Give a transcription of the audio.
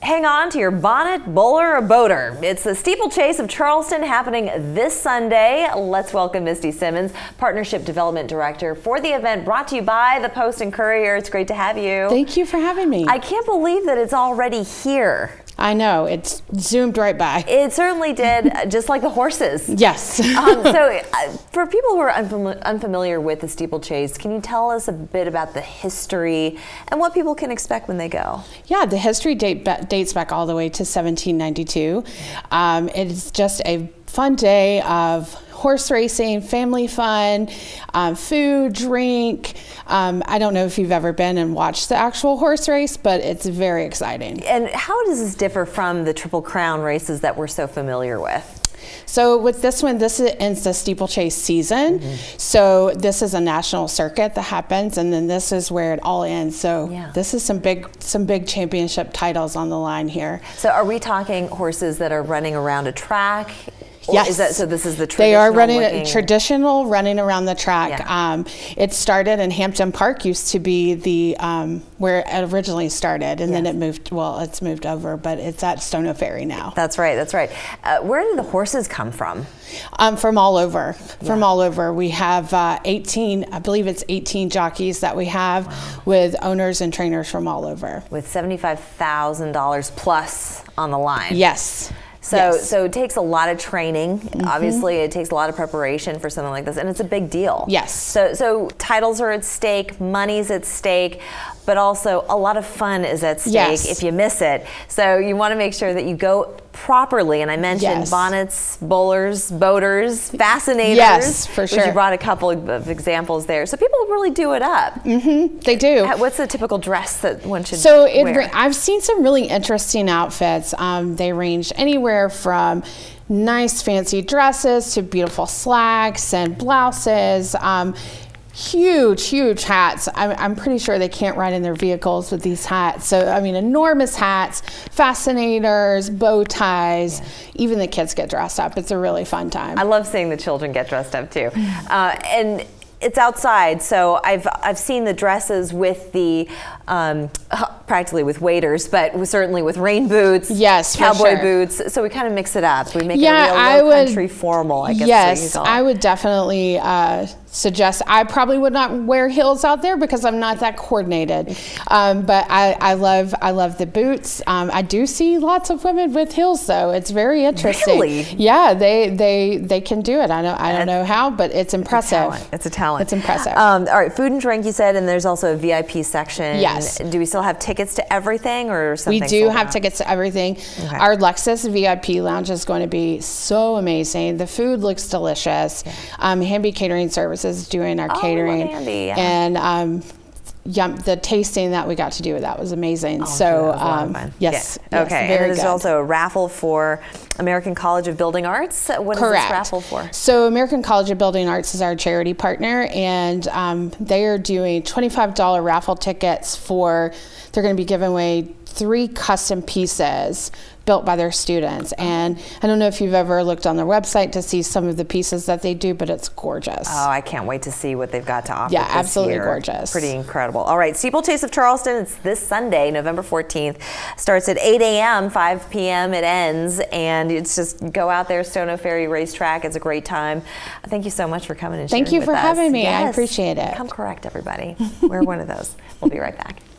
Hang on to your bonnet, bowler, or boater. It's the Steeplechase of Charleston happening this Sunday. Let's welcome Misty Simmons, Partnership Development Director for the event, brought to you by the Post and Courier. It's great to have you. Thank you for having me. I can't believe that it's already here. I know, it's zoomed right by. It certainly did, just like the horses. Yes. So for people who are unfamiliar with the Steeplechase, can you tell us a bit about the history and what people can expect when they go? Yeah, the history dates back all the way to 1792. It is just a fun day of horse racing, family fun, food, drink. I don't know if you've ever been and watched the actual horse race, but it's very exciting. And how does this differ from the Triple Crown races that we're so familiar with? So with this one, this is the steeplechase season. So this is a national circuit that happens, and then this is where it all ends. So this is some big championship titles on the line here. So are we talking horses that are running around a track? Yes. Is that, so this is the traditional They are running traditional running around the track. Yeah. It started in Hampton Park, used to be the where it originally started, and then it moved. Well, it's moved over, but it's at Stono Ferry now. That's right. That's right. Where did the horses come from? From all over. From all over. We have 18. I believe it's 18 jockeys that we have with owners and trainers from all over. With $75,000 plus on the line. Yes. So it takes a lot of training. Obviously, it takes a lot of preparation for something like this, and it's a big deal. Yes. So titles are at stake, money's at stake, but also a lot of fun is at stake if you miss it. So you want to make sure that you go properly. And I mentioned bonnets, bowlers, boaters, fascinators. Yes, for sure. Which you brought a couple of examples there. So people really do it up. They do. What's the typical dress that one should wear? I've seen some really interesting outfits. They range anywhere from nice fancy dresses to beautiful slacks and blouses. Huge hats. I'm pretty sure they can't ride in their vehicles with these hats. So, I mean, enormous hats, fascinators, bow ties. Even the kids get dressed up. It's a really fun time. I love seeing the children get dressed up too. And it's outside, so I've seen the dresses with the practically with waders, but certainly with rain boots, cowboy boots. So we kind of mix it up. We make it a real country formal, I guess. Yes, I would definitely suggest. I probably would not wear heels out there because I'm not that coordinated. But I love the boots. I do see lots of women with heels though. It's very interesting. Really? Yeah, they can do it. I don't know how, but it's impressive. It's a talent. It's impressive. All right, food and drink you said, and there's also a VIP section. Yes. Do we still have tickets to everything, or something? We do have tickets to everything. Our Lexus VIP lounge is going to be so amazing. The food looks delicious. Hamby Catering Services is doing our catering, and the tasting that we got to do with that was amazing. That was a lot of fun. Yes. Okay. And there's also a raffle for American College of Building Arts. What is this raffle for? So American College of Building Arts is our charity partner, and they are doing $25 raffle tickets for. They're going to be giving away 3 custom pieces built by their students. And I don't know if you've ever looked on their website to see some of the pieces that they do, but it's gorgeous. Oh, I can't wait to see what they've got to offer. Yeah, absolutely year. Gorgeous. Pretty incredible. All right, Steeplechase of Charleston, it's this Sunday, November 14th. Starts at 8 a.m., 5 p.m. it ends, and it's just go out there, Stono Ferry Racetrack. It's a great time. Thank you so much for coming and sharing with us. Thank you for having me. I appreciate it. Come correct, everybody. We're one of those. We'll be right back.